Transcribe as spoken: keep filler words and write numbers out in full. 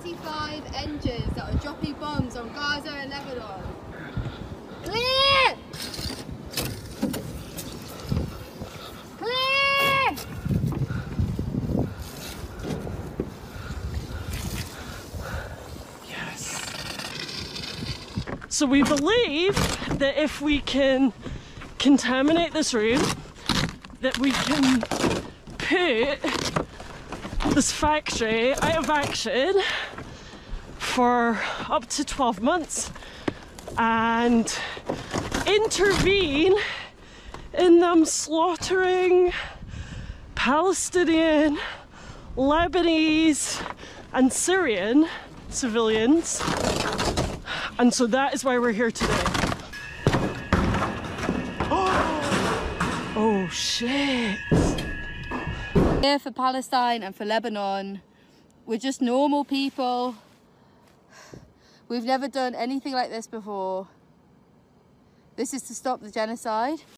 thirty-five engines that are dropping bombs on Gaza and Lebanon. Clear! Clear! Yes. So we believe that if we can contaminate this room, that we can put this factory out of action for up to twelve months and intervene in them slaughtering Palestinian, Lebanese and Syrian civilians. And so that is why we're here today. Oh shit. Here for Palestine and for Lebanon, we're just normal people. We've never done anything like this before. This is to stop the genocide.